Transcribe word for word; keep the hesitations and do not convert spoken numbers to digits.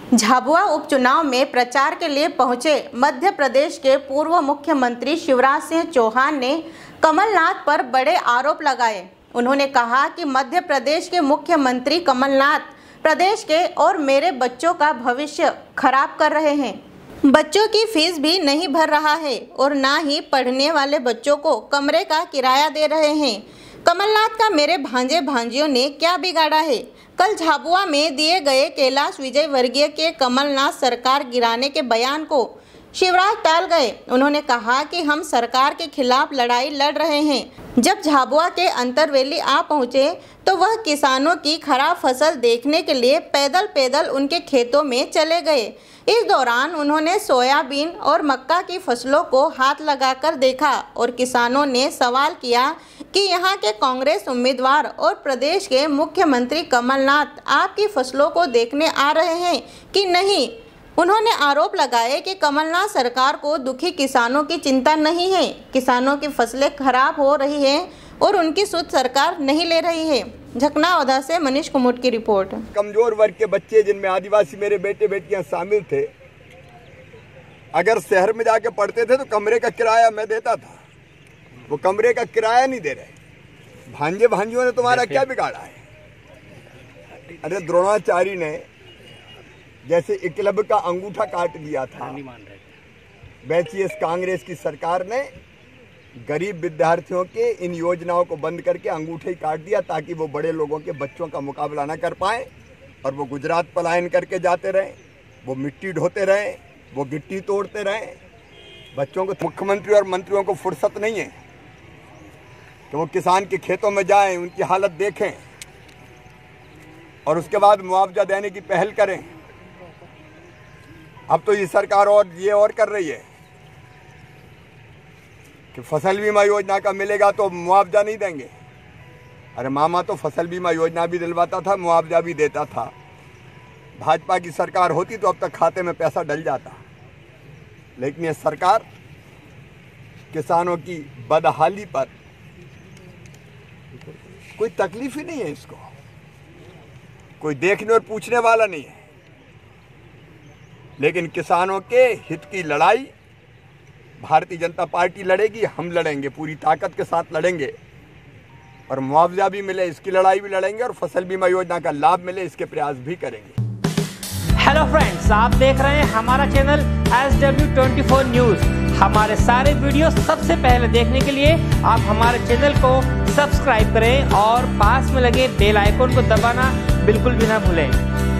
झाबुआ उपचुनाव में प्रचार के लिए पहुंचे मध्य प्रदेश के पूर्व मुख्यमंत्री शिवराज सिंह चौहान ने कमलनाथ पर बड़े आरोप लगाए। उन्होंने कहा कि मध्य प्रदेश के मुख्यमंत्री कमलनाथ प्रदेश के और मेरे बच्चों का भविष्य खराब कर रहे हैं। बच्चों की फीस भी नहीं भर रहा है और ना ही पढ़ने वाले बच्चों को कमरे का किराया दे रहे हैं। कमलनाथ का मेरे भांजे भांजियों ने क्या बिगाड़ा है? कल झाबुआ में दिए गए कैलाश विजयवर्गीय के कमलनाथ सरकार गिराने के बयान को शिवराज टाल गए। उन्होंने कहा कि हम सरकार के खिलाफ लड़ाई लड़ रहे हैं। जब झाबुआ के अंतरवेली आ पहुंचे तो वह किसानों की खराब फसल देखने के लिए पैदल पैदल उनके खेतों में चले गए। इस दौरान उन्होंने सोयाबीन और मक्का की फसलों को हाथ लगाकर देखा और किसानों ने सवाल किया कि यहाँ के कांग्रेस उम्मीदवार और प्रदेश के मुख्यमंत्री कमलनाथ आपकी फसलों को देखने आ रहे हैं कि नहीं। उन्होंने आरोप लगाए कि कमलनाथ सरकार को दुखी किसानों की चिंता नहीं है। किसानों की फसलें खराब हो रही हैं और उनकी सुध सरकार नहीं ले रही है। झकनावदा से मनीष कुमुट की रिपोर्ट। कमजोर वर्ग के बच्चे जिनमें आदिवासी मेरे बेटे बेटियां शामिल थे, अगर शहर में जाके पढ़ते थे तो कमरे का किराया मैं देता था। वो कमरे का किराया नहीं दे रहे। भांजे भांजियों ने तुम्हारा क्या बिगाड़ा है? अरे द्रोणाचार्य ने जैसे एकलव्य का अंगूठा काट दिया था, वैसे इस कांग्रेस की सरकार ने गरीब विद्यार्थियों के इन योजनाओं को बंद करके अंगूठे ही काट दिया ताकि वो बड़े लोगों के बच्चों का मुकाबला ना कर पाए और वो गुजरात पलायन करके जाते रहे, वो मिट्टी ढोते रहे, वो गिट्टी तोड़ते रहे। बच्चों को, मुख्यमंत्री और मंत्रियों को फुर्सत नहीं है कि वो किसान के खेतों में जाएं, उनकी हालत देखें और उसके बाद मुआवजा देने की पहल करें। अब तो ये सरकार और ये और कर रही है कि फसल बीमा योजना का मिलेगा तो मुआवजा नहीं देंगे। अरे मामा तो फसल बीमा योजना भी दिलवाता था, मुआवजा भी देता था। भाजपा की सरकार होती तो अब तक खाते में पैसा डल जाता। लेकिन ये सरकार किसानों की बदहाली पर कोई तकलीफ ही नहीं है, इसको कोई देखने और पूछने वाला नहीं है। लेकिन किसानों के हित की लड़ाई भारतीय जनता पार्टी लड़ेगी, हम लड़ेंगे, पूरी ताकत के साथ लड़ेंगे और मुआवजा भी मिले इसकी लड़ाई भी लड़ेंगे और फसल बीमा योजना का लाभ मिले इसके प्रयास भी करेंगे। हेलो फ्रेंड्स, आप देख रहे हैं हमारा channel S W twenty four news. हमारे सारे वीडियो सबसे पहले देखने के लिए आप हमारे चैनल को सब्सक्राइब करें और पास में लगे बेल आइकन को दबाना बिल्कुल भी ना भूलें।